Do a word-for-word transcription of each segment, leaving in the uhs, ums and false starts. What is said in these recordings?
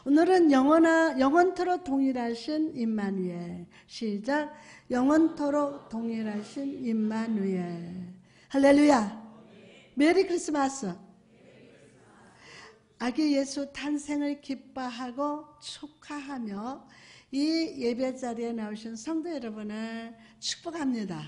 오늘은 영원하, 영원토록 동일하신 임마누엘. 시작. 영원토록 동일하신 임마누엘. 할렐루야. 메리 크리스마스. 아기 예수 탄생을 기뻐하고 축하하며 이 예배 자리에 나오신 성도 여러분을 축복합니다.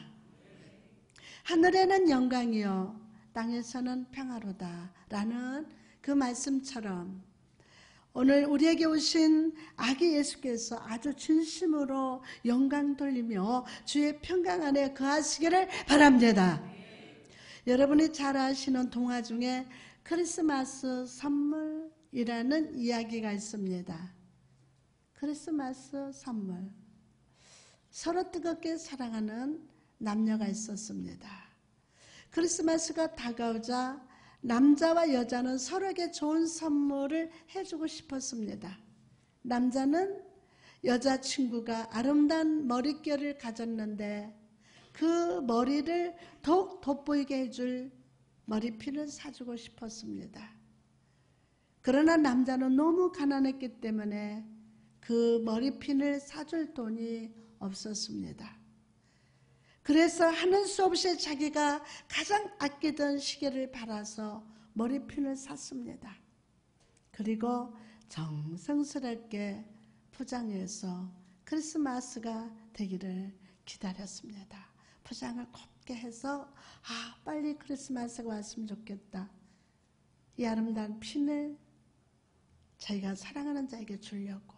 하늘에는 영광이요 땅에서는 평화로다 라는 그 말씀처럼 오늘 우리에게 오신 아기 예수께서 아주 진심으로 영광 돌리며 주의 평강 안에 거하시기를 바랍니다. 여러분이 잘 아시는 동화 중에 크리스마스 선물이라는 이야기가 있습니다. 크리스마스 선물. 서로 뜨겁게 사랑하는 남녀가 있었습니다. 크리스마스가 다가오자 남자와 여자는 서로에게 좋은 선물을 해주고 싶었습니다. 남자는 여자친구가 아름다운 머릿결을 가졌는데 그 머리를 더욱 돋보이게 해줄 머리핀을 사주고 싶었습니다. 그러나 남자는 너무 가난했기 때문에 그 머리핀을 사줄 돈이 없었습니다. 그래서 하는 수 없이 자기가 가장 아끼던 시계를 팔아서 머리핀을 샀습니다. 그리고 정성스럽게 포장해서 크리스마스가 되기를 기다렸습니다. 포장을 곱게 해서 아 빨리 크리스마스가 왔으면 좋겠다. 이 아름다운 핀을 자기가 사랑하는 자에게 주려고.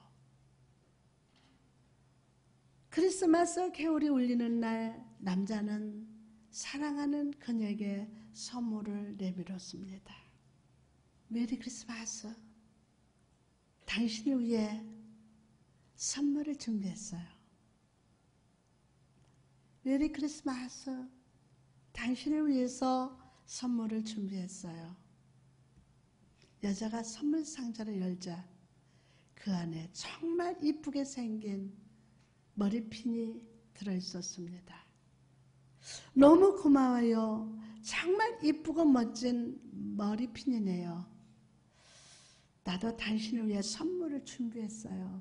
크리스마스 개울이 울리는 날 남자는 사랑하는 그녀에게 선물을 내밀었습니다. 메리 크리스마스. 당신을 위해 선물을 준비했어요. 메리 크리스마스. 당신을 위해서 선물을 준비했어요. 여자가 선물 상자를 열자 그 안에 정말 이쁘게 생긴 머리핀이 들어있었습니다. 너무 고마워요. 정말 이쁘고 멋진 머리핀이네요. 나도 당신을 위해 선물을 준비했어요.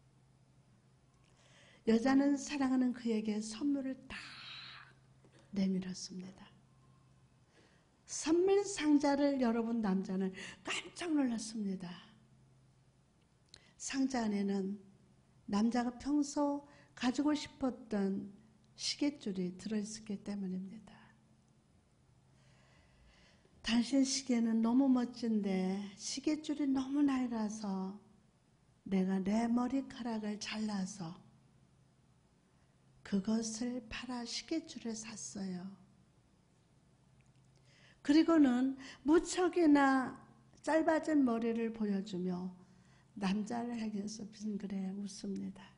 여자는 사랑하는 그에게 선물을 딱 내밀었습니다. 선물 상자를 열어본 남자는 깜짝 놀랐습니다. 상자 안에는 남자가 평소 가지고 싶었던 시계줄이 들어있었기 때문입니다. 당신 시계는 너무 멋진데 시계줄이 너무 낡아서 내가 내 머리카락을 잘라서 그것을 팔아 시계줄을 샀어요. 그리고는 무척이나 짧아진 머리를 보여주며 남자를 향해서 빙그레 웃습니다.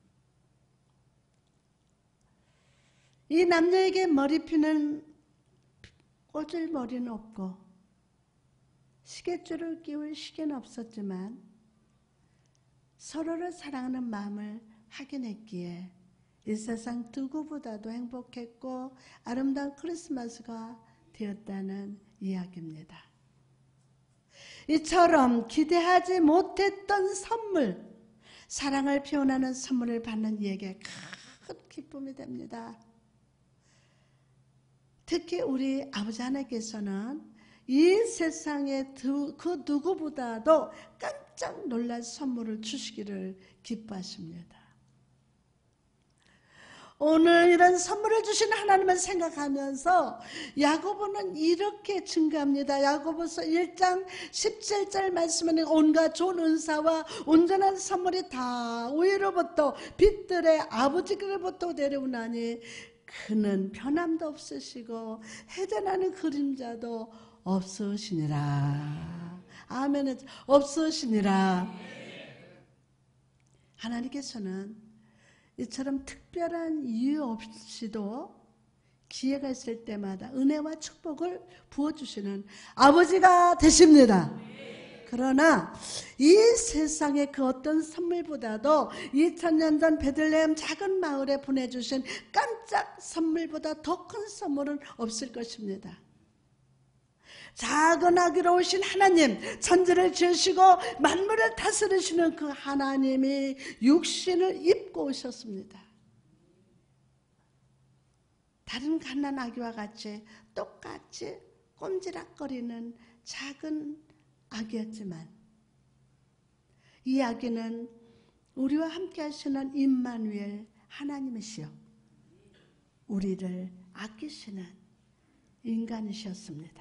이 남녀에게 머리핀은 꽂을 머리는 없고 시계줄을 끼울 시계는 없었지만 서로를 사랑하는 마음을 확인했기에 이 세상 누구보다도 행복했고 아름다운 크리스마스가 되었다는 이야기입니다. 이처럼 기대하지 못했던 선물, 사랑을 표현하는 선물을 받는 이에게 큰 기쁨이 됩니다. 특히 우리 아버지 하나님께서는 이 세상의 그 누구보다도 깜짝 놀랄 선물을 주시기를 기뻐하십니다. 오늘 이런 선물을 주신 하나님을 생각하면서 야고보는 이렇게 증가합니다. 야고보서 일 장 십칠 절 말씀에는 온갖 좋은 은사와 온전한 선물이 다 위로부터 빛들의 아버지께로부터 내려오나니 그는 변함도 없으시고 해전하는 그림자도 없으시니라. 아멘. 없으시니라. 하나님께서는 이처럼 특별한 이유 없이도 기회가 있을 때마다 은혜와 축복을 부어주시는 아버지가 되십니다. 그러나 이 세상의 그 어떤 선물보다도 이천 년 전 베들레헴 작은 마을에 보내주신 깜짝 선물보다 더 큰 선물은 없을 것입니다. 작은 아기로 오신 하나님, 천지를 지으시고 만물을 다스리시는 그 하나님이 육신을 입고 오셨습니다. 다른 갓난 아기와 같이 똑같이 꼼지락거리는 작은 아기였지만 이 아기는 우리와 함께 하시는 임마누엘 하나님이시여 우리를 아끼시는 인간이셨습니다.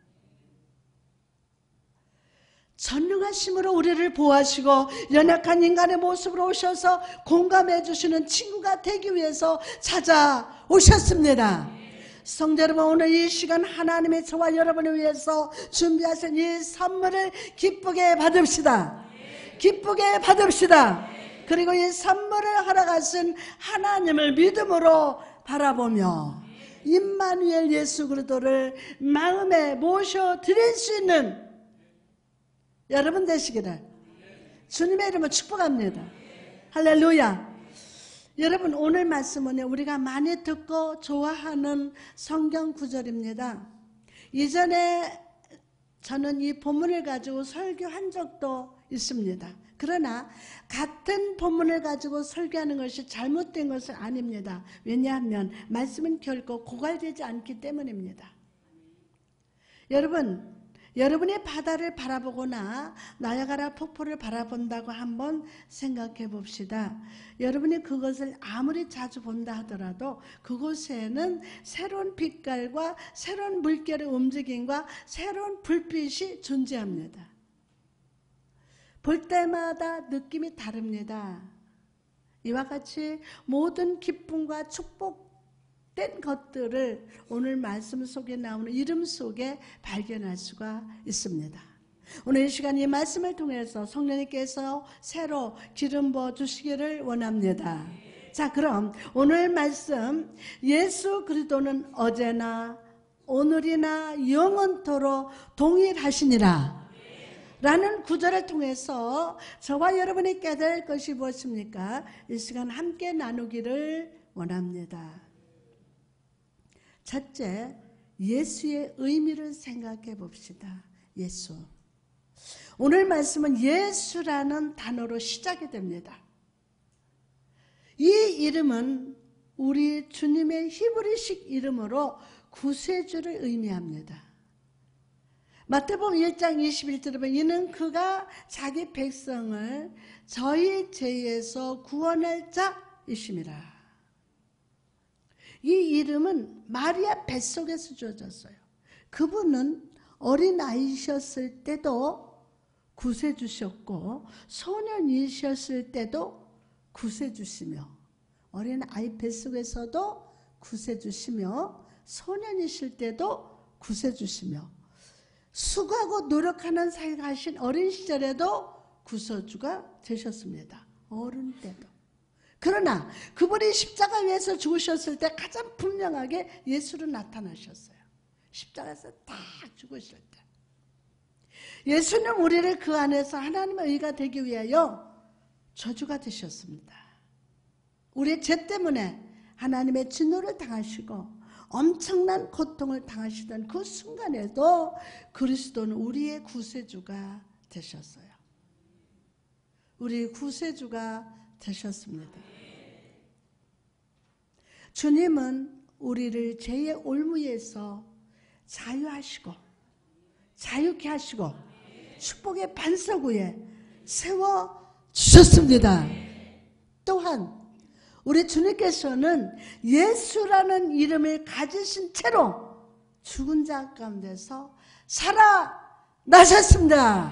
전능하심으로 우리를 보호하시고 연약한 인간의 모습으로 오셔서 공감해 주시는 친구가 되기 위해서 찾아오셨습니다. 성도 여러분, 오늘 이 시간 하나님의 저와 여러분을 위해서 준비하신 이 선물을 기쁘게 받읍시다. 기쁘게 받읍시다. 그리고 이 선물을 하러 가신 하나님을 믿음으로 바라보며 임마누엘 예수 그리스도를 마음에 모셔드릴 수 있는 여러분 되시기를 주님의 이름으로 축복합니다. 할렐루야. 여러분, 오늘 말씀은 우리가 많이 듣고 좋아하는 성경 구절입니다. 이전에 저는 이 본문을 가지고 설교한 적도 있습니다. 그러나 같은 본문을 가지고 설교하는 것이 잘못된 것은 아닙니다. 왜냐하면 말씀은 결코 고갈되지 않기 때문입니다. 여러분, 여러분이 바다를 바라보거나 나야가라 폭포를 바라본다고 한번 생각해 봅시다. 여러분이 그것을 아무리 자주 본다 하더라도 그곳에는 새로운 빛깔과 새로운 물결의 움직임과 새로운 불빛이 존재합니다. 볼 때마다 느낌이 다릅니다. 이와 같이 모든 기쁨과 축복된 것들을 오늘 말씀 속에 나오는 이름 속에 발견할 수가 있습니다. 오늘 이 시간 이 말씀을 통해서 성령님께서 새로 기름 부어 주시기를 원합니다. 자, 그럼 오늘 말씀, 예수 그리스도는 어제나 오늘이나 영원토록 동일하시니라 라는 구절을 통해서 저와 여러분이 깨달을 것이 무엇입니까? 이 시간 함께 나누기를 원합니다. 첫째, 예수의 의미를 생각해 봅시다. 예수. 오늘 말씀은 예수라는 단어로 시작이 됩니다. 이 이름은 우리 주님의 히브리식 이름으로 구세주를 의미합니다. 마태복음 일 장 이십일 절에 보면 이는 그가 자기 백성을 저희 죄에서 구원할 자이심이라. 이 이름은 마리아 뱃속에서 주어졌어요. 그분은 어린아이셨을 때도 구세주셨고 소년이셨을 때도 구세주시며 어린아이 뱃속에서도 구세주시며 소년이실 때도 구세주시며 수고하고 노력하는 삶을 하신 어린 시절에도 구세주가 되셨습니다. 어른 때도. 그러나 그분이 십자가 위에서 죽으셨을 때 가장 분명하게 예수로 나타나셨어요. 십자가에서 딱 죽으실 때. 예수는 우리를 그 안에서 하나님의 의가 되기 위하여 저주가 되셨습니다. 우리의 죄 때문에 하나님의 진노를 당하시고 엄청난 고통을 당하시던 그 순간에도 그리스도는 우리의 구세주가 되셨어요. 우리의 구세주가 되셨습니다. 주님은 우리를 죄의 올무에서 자유하시고 자유케 하시고 축복의 반석 위에 세워주셨습니다. 또한 우리 주님께서는 예수라는 이름을 가지신 채로 죽은 자 가운데서 살아나셨습니다.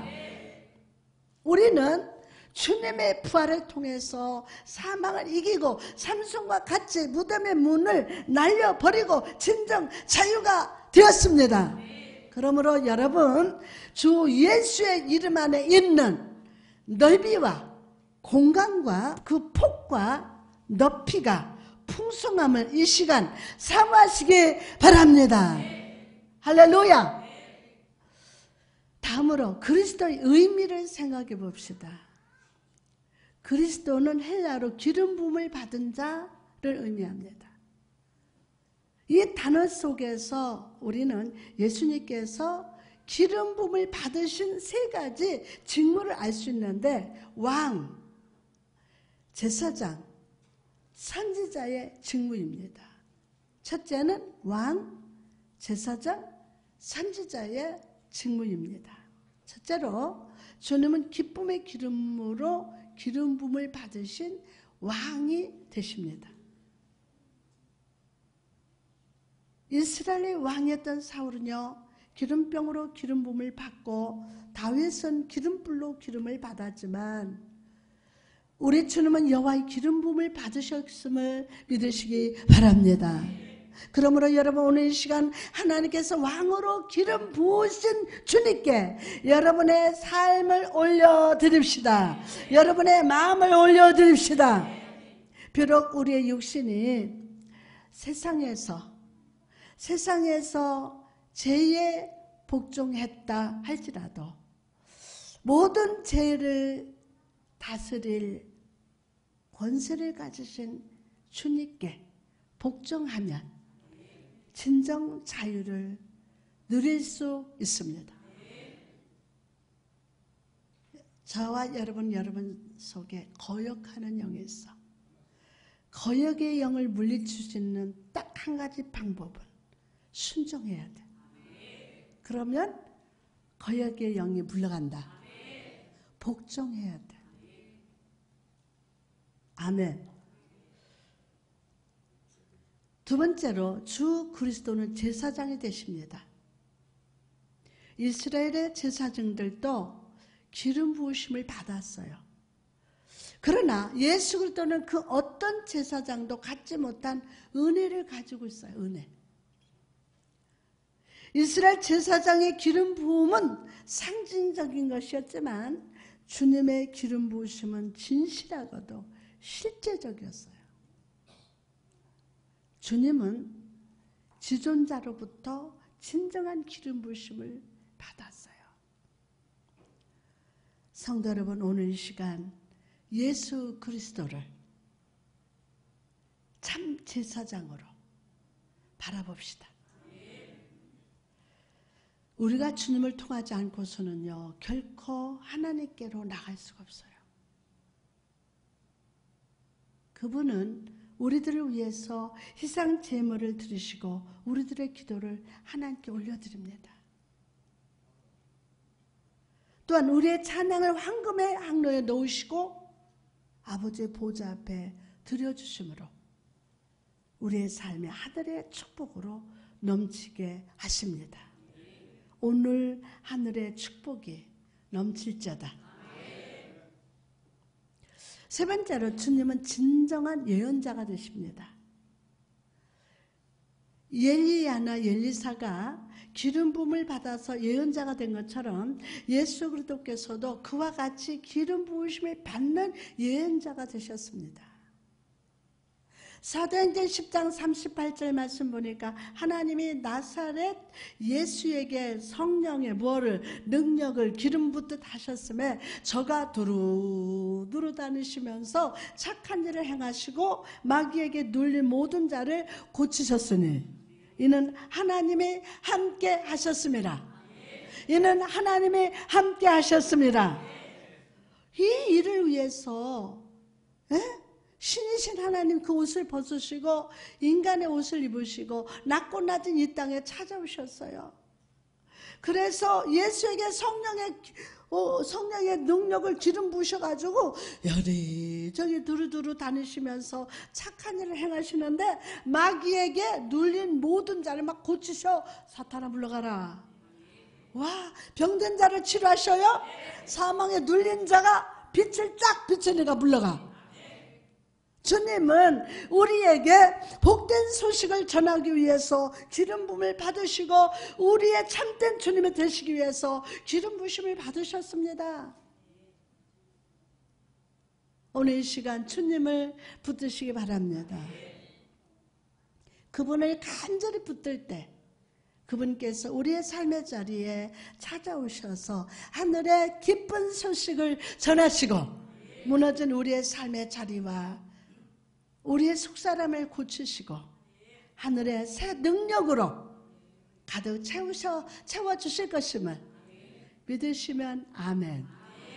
우리는 주님의 부활을 통해서 사망을 이기고 삼손과 같이 무덤의 문을 날려버리고 진정 자유가 되었습니다. 그러므로 여러분, 주 예수의 이름 안에 있는 넓이와 공간과 그 폭과 높이가 풍성함을 이 시간 사모하시기 바랍니다. 할렐루야. 다음으로 그리스도의 의미를 생각해 봅시다. 그리스도는 헬라어로 기름 부음을 받은 자를 의미합니다. 이 단어 속에서 우리는 예수님께서 기름 부음을 받으신 세 가지 직무를 알 수 있는데 왕, 제사장, 선지자의 직무입니다. 첫째는 왕, 제사장, 선지자의 직무입니다. 첫째로 주님은 기쁨의 기름으로 기름 부음을 받으신 왕이 되십니다. 이스라엘의 왕이었던 사울은요, 기름병으로 기름 부음을 받고 다윗은 기름불로 기름을 받았지만 우리 주님은 여호와의 기름 부음을 받으셨음을 믿으시기 바랍니다. 그러므로 여러분 오늘 이 시간 하나님께서 왕으로 기름 부으신 주님께 여러분의 삶을 올려드립시다. 여러분의 마음을 올려드립시다. 비록 우리의 육신이 세상에서 세상에서 죄에 복종했다 할지라도 모든 죄를 다스릴 권세를 가지신 주님께 복종하면 진정 자유를 누릴 수 있습니다. 저와 여러분, 여러분 속에 거역하는 영이 있어. 거역의 영을 물리칠 수 있는 딱 한 가지 방법은 순종해야 돼. 그러면 거역의 영이 물러간다. 복종해야 돼. 아멘. 두 번째로 주 그리스도는 제사장이 되십니다. 이스라엘의 제사장들도 기름 부으심을 받았어요. 그러나 예수 그리스도는 그 어떤 제사장도 갖지 못한 은혜를 가지고 있어요. 은혜. 이스라엘 제사장의 기름 부음은 상징적인 것이었지만 주님의 기름 부으심은 진실하고도 실제적이었어요. 주님은 지존자로부터 진정한 기름 부으심을 받았어요. 성도 여러분, 오늘 이 시간 예수 그리스도를 참 제사장으로 바라봅시다. 우리가 주님을 통하지 않고서는요, 결코 하나님께로 나갈 수가 없어요. 그분은 우리들을 위해서 희생 제물을 드리시고 우리들의 기도를 하나님께 올려드립니다. 또한 우리의 찬양을 황금의 항로에 놓으시고 아버지의 보좌 앞에 드려주심으로 우리의 삶의 하늘의 축복으로 넘치게 하십니다. 오늘 하늘의 축복이 넘칠자다. 세 번째로 주님은 진정한 예언자가 되십니다. 엘리야나 엘리사가 기름 부음을 받아서 예언자가 된 것처럼 예수 그리스도께서도 그와 같이 기름 부으심을 받는 예언자가 되셨습니다. 사도행전 십 장 삼십팔 절 말씀 보니까 하나님이 나사렛 예수에게 성령의 뭐를 능력을 기름 붓듯 하셨음에 저가 두루두루 다니시면서 착한 일을 행하시고 마귀에게 눌린 모든 자를 고치셨으니 이는 하나님이 함께 하셨습니다. 이는 하나님이 함께 하셨습니다. 이 일을 위해서 에? 신이신 하나님 그 옷을 벗으시고 인간의 옷을 입으시고 낮고 낮은 이 땅에 찾아오셨어요. 그래서 예수에게 성령의 어, 성령의 능력을 기름 부으셔가지고 여기저기 두루두루 다니시면서 착한 일을 행하시는데 마귀에게 눌린 모든 자를 막 고치셔. 사탄아 물러가라. 와, 병든 자를 치료하셔요. 사망에 눌린 자가 빛을 쫙 비추니까 물러가. 주님은 우리에게 복된 소식을 전하기 위해서 기름 부음을 받으시고 우리의 참된 주님이 되시기 위해서 기름 부으심을 받으셨습니다. 오늘 이 시간 주님을 붙드시기 바랍니다. 그분을 간절히 붙들 때 그분께서 우리의 삶의 자리에 찾아오셔서 하늘의 기쁜 소식을 전하시고 무너진 우리의 삶의 자리와 우리의 속사람을 고치시고 하늘의 새 능력으로 가득 채우셔, 채워주실 것임을 믿으시면 아멘.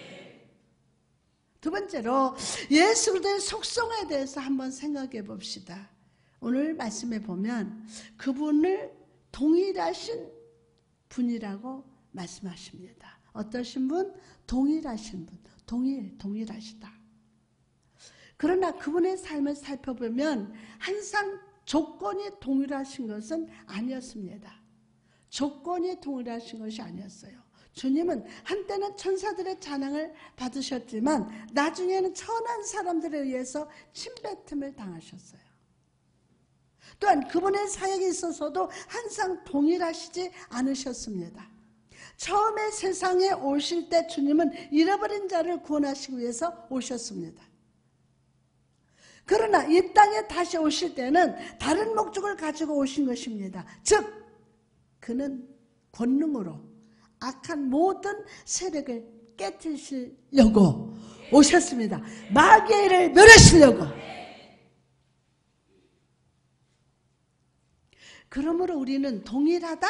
두 번째로 예수 그리스도의 속성에 대해서 한번 생각해 봅시다. 오늘 말씀에 보면 그분을 동일하신 분이라고 말씀하십니다. 어떠신 분? 동일하신 분. 동일, 동일하시다. 그러나 그분의 삶을 살펴보면 항상 조건이 동일하신 것은 아니었습니다. 조건이 동일하신 것이 아니었어요. 주님은 한때는 천사들의 찬양을 받으셨지만 나중에는 천한 사람들에 의해서 침뱉음을 당하셨어요. 또한 그분의 사역에 있어서도 항상 동일하시지 않으셨습니다. 처음에 세상에 오실 때 주님은 잃어버린 자를 구원하시기 위해서 오셨습니다. 그러나 이 땅에 다시 오실 때는 다른 목적을 가지고 오신 것입니다. 즉 그는 권능으로 악한 모든 세력을 깨뜨리시려고 오셨습니다. 마귀를 멸하시려고. 그러므로 우리는 동일하다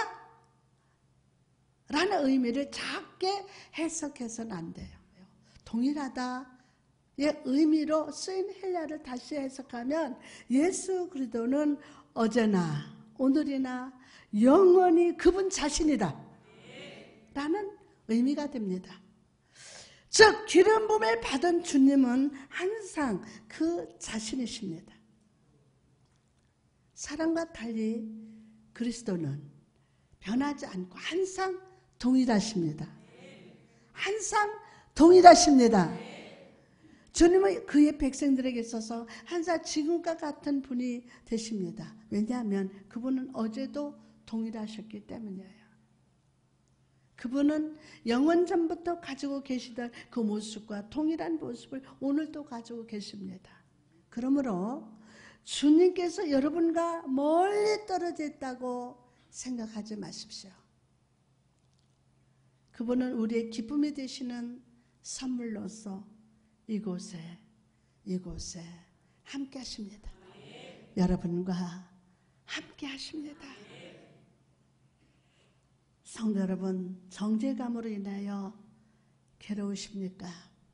라는 의미를 작게 해석해서는 안 돼요. 동일하다의 의미로 쓰인 헬라를 다시 해석하면 예수 그리스도는 어제나 오늘이나 영원히 그분 자신이다 라는 의미가 됩니다. 즉 기름 부음을 받은 주님은 항상 그 자신이십니다. 사람과 달리 그리스도는 변하지 않고 항상 동일하십니다. 항상 동일하십니다. 주님은 그의 백성들에게 있어서 항상 지금과 같은 분이 되십니다. 왜냐하면 그분은 어제도 동일하셨기 때문이에요. 그분은 영원 전부터 가지고 계시던 그 모습과 동일한 모습을 오늘도 가지고 계십니다. 그러므로 주님께서 여러분과 멀리 떨어져 있다고 생각하지 마십시오. 그분은 우리의 기쁨이 되시는 선물로서 이곳에 이곳에 함께 하십니다. 네. 여러분과 함께 하십니다. 네. 성도 여러분, 정죄감으로 인하여 괴로우십니까?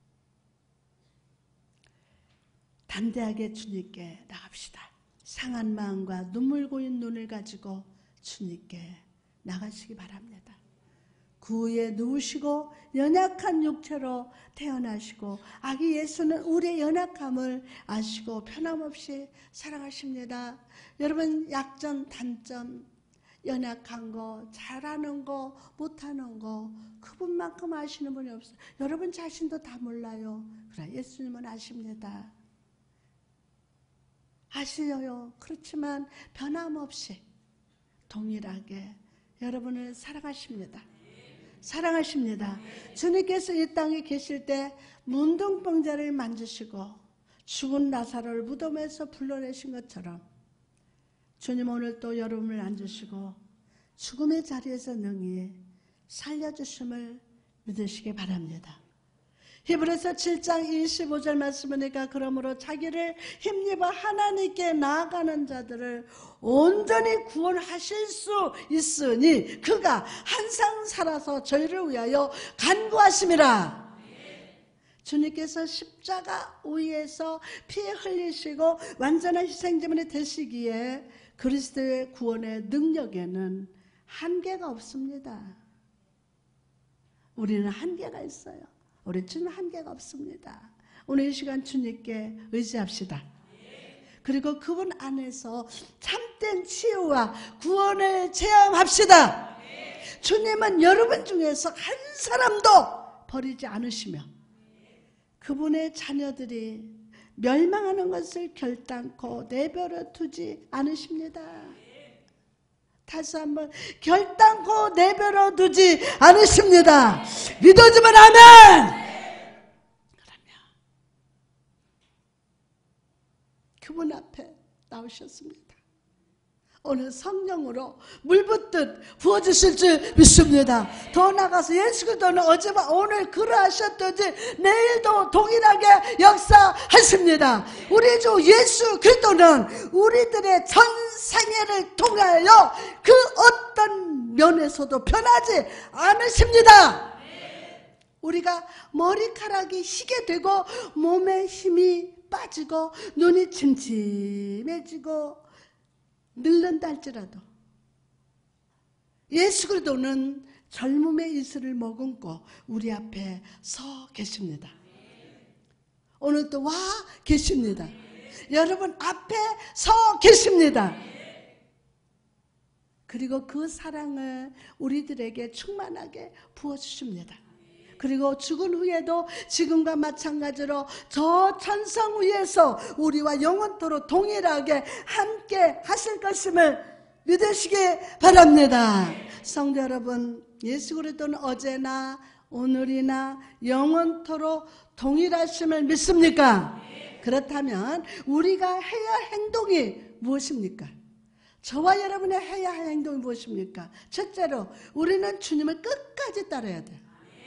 담대하게 주님께 나갑시다. 상한 마음과 눈물 고인 눈을 가지고 주님께 나가시기 바랍니다. 구에 누우시고 연약한 육체로 태어나시고 아기 예수는 우리의 연약함을 아시고 변함없이 사랑하십니다. 여러분 약점, 단점, 연약한 거, 잘하는 거, 못하는 거 그분만큼 아시는 분이 없어요. 여러분 자신도 다 몰라요. 그러나 예수님은 아십니다. 아시려요. 그렇지만 변함없이 동일하게 여러분을 사랑하십니다. 사랑하십니다. 주님께서 이 땅에 계실 때 문둥병자를 만지시고 죽은 나사로를 무덤에서 불러내신 것처럼 주님 오늘 또 여러분을 앉으시고 죽음의 자리에서 능히 살려주심을 믿으시기 바랍니다. 히브리서 칠 장 이십오 절 말씀이니까 그러므로 자기를 힘입어 하나님께 나아가는 자들을 온전히 구원하실 수 있으니 그가 항상 살아서 저희를 위하여 간구하심이라. 주님께서 십자가 위에서 피 흘리시고 완전한 희생제물이 되시기에 그리스도의 구원의 능력에는 한계가 없습니다. 우리는 한계가 있어요. 우리 주님 한계가 없습니다. 오늘 이 시간 주님께 의지합시다. 그리고 그분 안에서 참된 치유와 구원을 체험합시다. 주님은 여러분 중에서 한 사람도 버리지 않으시며 그분의 자녀들이 멸망하는 것을 결단코 내버려 두지 않으십니다. 다시 한번 결단코 내버려 두지 않으십니다. 믿어주면 아멘. 그러면 그분 앞에 나오셨습니다. 오늘 성령으로 물붓듯 부어주실 줄 믿습니다. 더 나아가서 예수 그리스도는 어제와 오늘 그러하셨듯이 내일도 동일하게 역사하십니다. 우리 주 예수 그리스도는 우리들의 전생애를 통하여 그 어떤 면에서도 변하지 않으십니다. 우리가 머리카락이 희게 되고 몸에 힘이 빠지고 눈이 침침해지고 늙는다 할지라도 예수 그리스도는 젊음의 이슬을 머금고 우리 앞에 서 계십니다. 오늘도 와 계십니다. 여러분 앞에 서 계십니다. 그리고 그 사랑을 우리들에게 충만하게 부어주십니다. 그리고 죽은 후에도 지금과 마찬가지로 저 천성 위에서 우리와 영원토록 동일하게 함께 하실 것임을 믿으시기 바랍니다. 성도 여러분, 예수 그리스도는 어제나 오늘이나 영원토록 동일하심을 믿습니까? 그렇다면 우리가 해야 할 행동이 무엇입니까? 저와 여러분의 해야 할 행동이 무엇입니까? 첫째로 우리는 주님을 끝까지 따라야 돼요.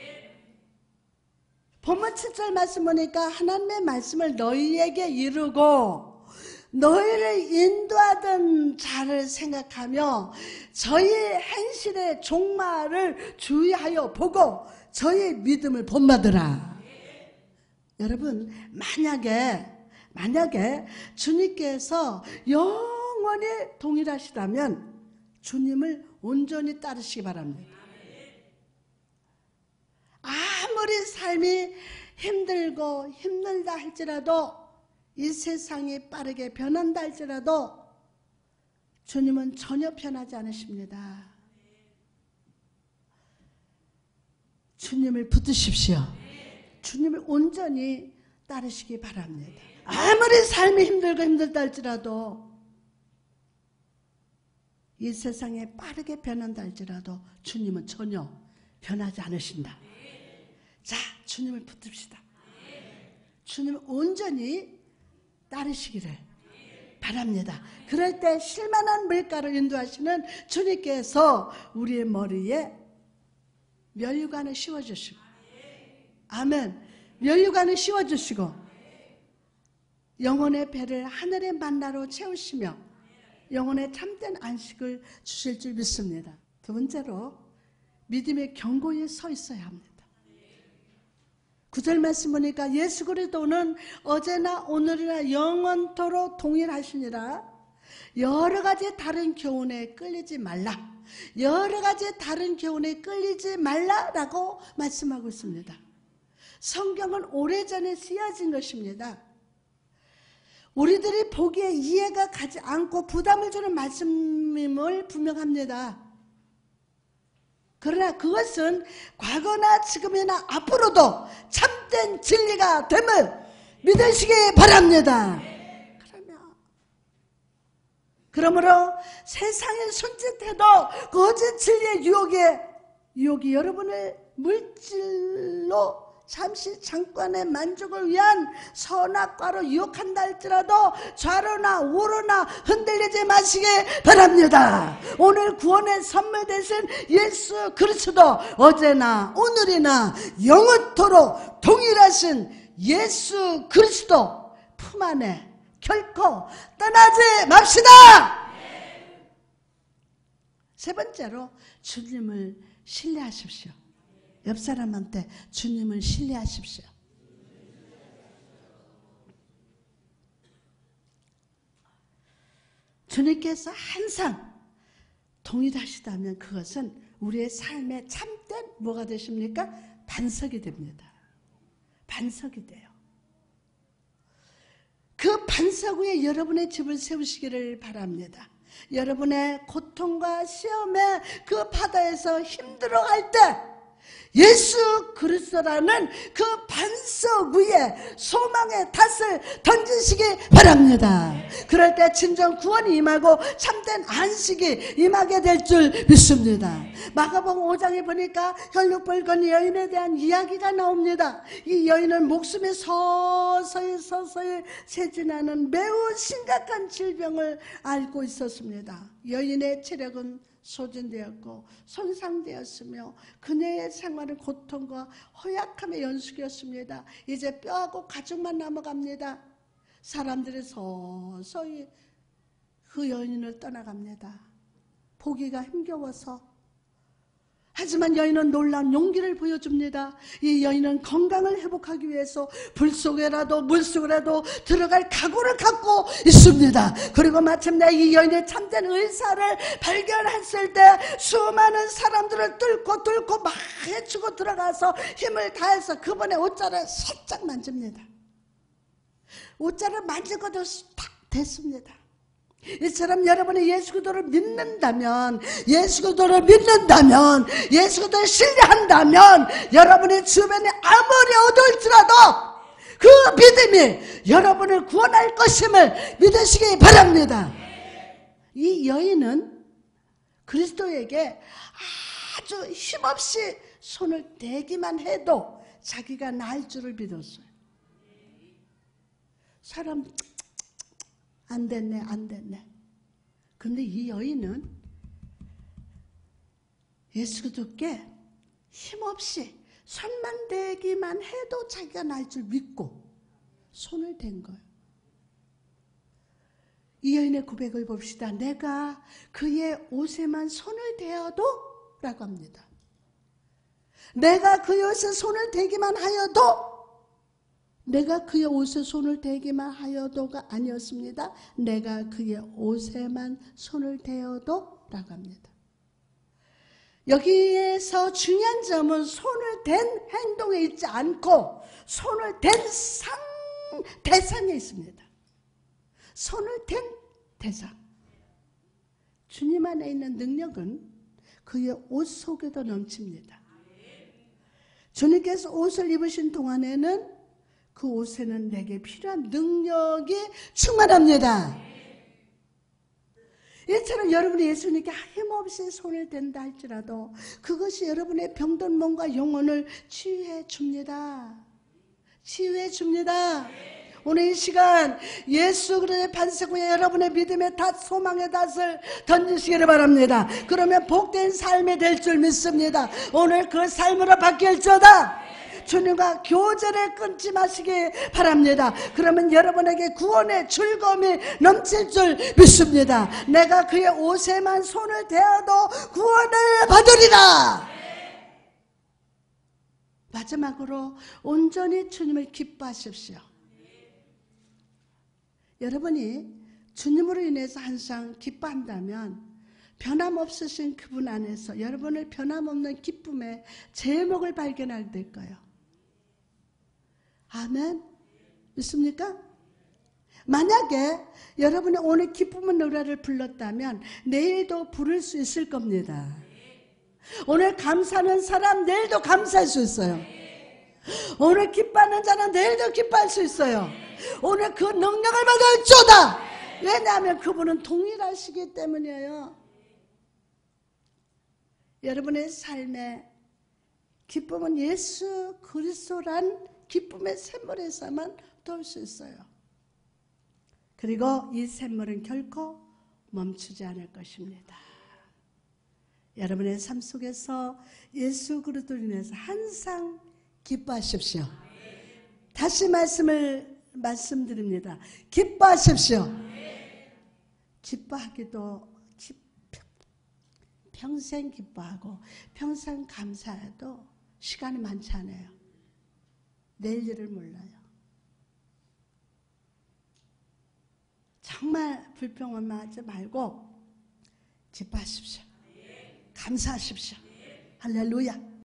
본문 칠 절 말씀 보니까 하나님의 말씀을 너희에게 이루고 너희를 인도하던 자를 생각하며 저희 행실의 종말을 주의하여 보고 저희 믿음을 본받으라. 여러분 만약에 만약에 주님께서 영원히 동일하시다면 주님을 온전히 따르시기 바랍니다. 아무리 삶이 힘들고 힘들다 할지라도 이 세상이 빠르게 변한다 할지라도 주님은 전혀 변하지 않으십니다. 주님을 붙드십시오. 주님을 온전히 따르시기 바랍니다. 아무리 삶이 힘들고 힘들다 할지라도 이 세상에 빠르게 변한다 할지라도 주님은 전혀 변하지 않으신다. 자, 주님을 붙듭시다. 주님을 온전히 따르시기를 바랍니다. 그럴 때 실만한 물가를 인도하시는 주님께서 우리의 머리에 면류관을 씌워주시고, 아멘, 면류관을 씌워주시고 영혼의 배를 하늘의 만나로 채우시며 영혼의 참된 안식을 주실 줄 믿습니다. 두 번째로 믿음의 경고에 서 있어야 합니다. 구 절 말씀 보니까 예수 그리스도는 어제나 오늘이나 영원토록 동일하시니라. 여러 가지 다른 교훈에 끌리지 말라. 여러 가지 다른 교훈에 끌리지 말라라고 말씀하고 있습니다. 성경은 오래전에 쓰여진 것입니다. 우리들이 보기에 이해가 가지 않고 부담을 주는 말씀임을 분명합니다. 그러나 그것은 과거나 지금이나 앞으로도 참된 진리가 됨을 믿으시기 바랍니다. 그러면 그러므로 세상의 손짓해도 거짓 진리의 유혹에 유혹이 여러분을 물질로 잠시 잠깐의 만족을 위한 선악과로 유혹한다 할지라도 좌로나 우로나 흔들리지 마시기 바랍니다. 오늘 구원의 선물 되신 예수 그리스도 어제나 오늘이나 영원토록 동일하신 예수 그리스도 품 안에 결코 떠나지 맙시다. 세 번째로 주님을 신뢰하십시오. 옆 사람한테 주님을 신뢰하십시오. 주님께서 항상 동일하시다면 그것은 우리의 삶의 참된 뭐가 되십니까? 반석이 됩니다. 반석이 돼요. 그 반석 위에 여러분의 집을 세우시기를 바랍니다. 여러분의 고통과 시험의 그 바다에서 힘들어갈 때 예수 그리스도라는 그 반석 위에 소망의 닷을 던지시기 바랍니다. 그럴 때 진정 구원이 임하고 참된 안식이 임하게 될 줄 믿습니다. 마가복음 오 장에 보니까 혈육벌 건 여인에 대한 이야기가 나옵니다. 이 여인은 목숨이 서서히 서서히 쇠진하는 매우 심각한 질병을 앓고 있었습니다. 여인의 체력은 소진되었고 손상되었으며 그녀의 생활은 고통과 허약함의 연속이었습니다. 이제 뼈하고 가죽만 남아갑니다. 사람들이 서서히 그 여인을 떠나갑니다. 보기가 힘겨워서. 하지만 여인은 놀라운 용기를 보여줍니다. 이 여인은 건강을 회복하기 위해서 불 속에라도 물 속에라도 들어갈 각오를 갖고 있습니다. 그리고 마침내 이 여인의 참된 의사를 발견했을 때 수많은 사람들을 뚫고 뚫고 막 헤치고 들어가서 힘을 다해서 그분의 옷자를 살짝 만집니다. 옷자를 만지고도 탁 됐습니다. 이처럼 여러분이 예수 그리스도를 믿는다면, 예수 그리스도를 믿는다면, 예수 그리스도를 신뢰한다면 여러분의 주변에 아무리 어두울지라도 그 믿음이 여러분을 구원할 것임을 믿으시기 바랍니다. 이 여인은 그리스도에게 아주 힘없이 손을 대기만 해도 자기가 나을 줄을 믿었어요. 사람 안 됐네, 안 됐네. 근데 이 여인은 예수 그리스도께 힘없이 손만 대기만 해도 자기가 나을 줄 믿고 손을 댄 거예요. 이 여인의 고백을 봅시다. 내가 그의 옷에만 손을 대어도 라고 합니다. 내가 그의 옷에 손을 대기만 하여도, 내가 그의 옷에 손을 대기만 하여도가 아니었습니다. 내가 그의 옷에만 손을 대어도 라고 합니다. 여기에서 중요한 점은 손을 댄 행동에 있지 않고 손을 댄 상, 대상에 있습니다. 손을 댄 대상. 주님 안에 있는 능력은 그의 옷 속에도 넘칩니다. 주님께서 옷을 입으신 동안에는 그 옷에는 내게 필요한 능력이 충만합니다. 이처럼 여러분이 예수님께 힘없이 손을 댄다 할지라도 그것이 여러분의 병든 몸과 영혼을 치유해 줍니다. 치유해 줍니다. 오늘 이 시간 예수 그리스도의 반석 위에 여러분의 믿음의 닷, 소망의 닷을 던지시기를 바랍니다. 그러면 복된 삶이 될 줄 믿습니다. 오늘 그 삶으로 바뀔지어다. 주님과 교제를 끊지 마시기 바랍니다. 그러면 여러분에게 구원의 즐거움이 넘칠 줄 믿습니다. 내가 그의 옷에만 손을 대어도 구원을 받으리라. 마지막으로 온전히 주님을 기뻐하십시오. 여러분이 주님으로 인해서 항상 기뻐한다면 변함없으신 그분 안에서 여러분을 변함없는 기쁨의 제목을 발견하게 될 거예요. 아멘. 믿습니까? 만약에 여러분이 오늘 기쁨의 노래를 불렀다면 내일도 부를 수 있을 겁니다. 오늘 감사하는 사람 내일도 감사할 수 있어요. 오늘 기뻐하는 자는 내일도 기뻐할 수 있어요. 오늘 그 능력을 받을지어다. 왜냐하면 그분은 동일하시기 때문이에요. 여러분의 삶에 기쁨은 예수 그리스도란 기쁨의 샘물에서만 돌 수 있어요. 그리고 이 샘물은 결코 멈추지 않을 것입니다. 여러분의 삶 속에서 예수 그리스도로 인해서 항상 기뻐하십시오. 다시 말씀을 말씀드립니다. 기뻐하십시오. 기뻐하기도 평생 기뻐하고 평생 감사해도 시간이 많지 않아요. 내일 일을 몰라요. 정말 불평하지 말고 기뻐하십시오. 감사하십시오. 할렐루야.